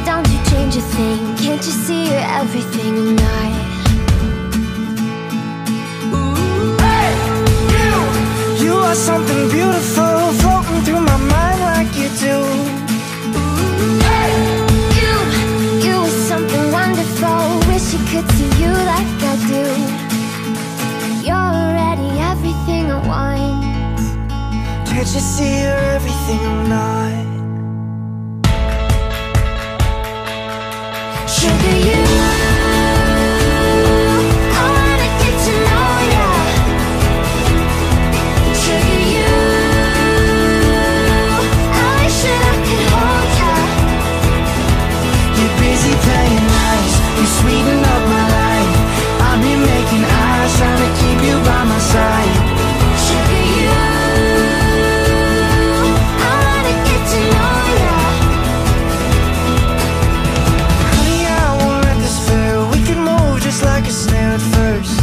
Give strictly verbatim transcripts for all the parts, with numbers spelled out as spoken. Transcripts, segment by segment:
don't you change a thing. Can't you see you're everything I'm not? Hey, you! You are something beautiful, floating through my mind like you do. Hey, you! You are something wonderful. Wish you could see you like I do. You're already everything I want. Can't you see you're everything I'm not? Sugar, you, I wanna get to know ya. Sugar, you, I wish that I could hold ya. You're busy playing nice, you sweeten up my life. I've been making eyes, trying to keep you by my side. Sugar, you, I wanna get to know ya. Honey, I won't let this fail. We can move just like a snail at first.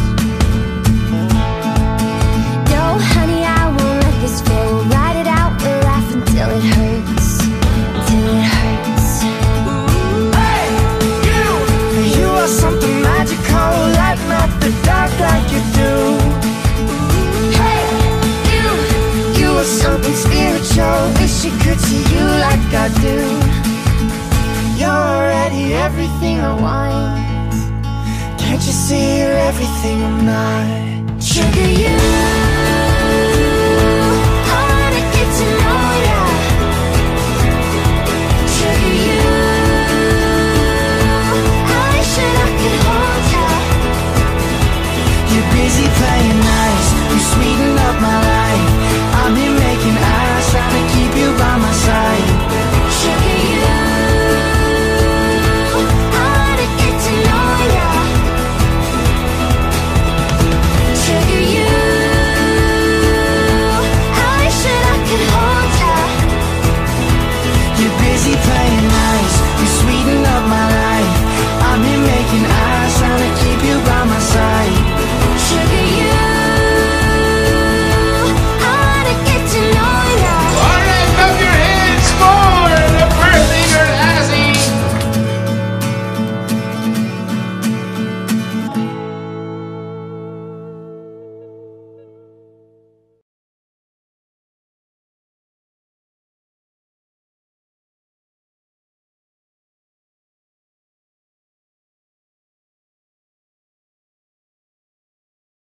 No, honey, I won't let this fail. We'll ride it out, we'll laugh until it hurts. Till it hurts. Hey, you! You are something magical, lighting up the dark like you do. Hey, you, You are something spiritual, wish you could see you like I do. You're already everything I want. Can't you see you're everything I'm not? sugar, you.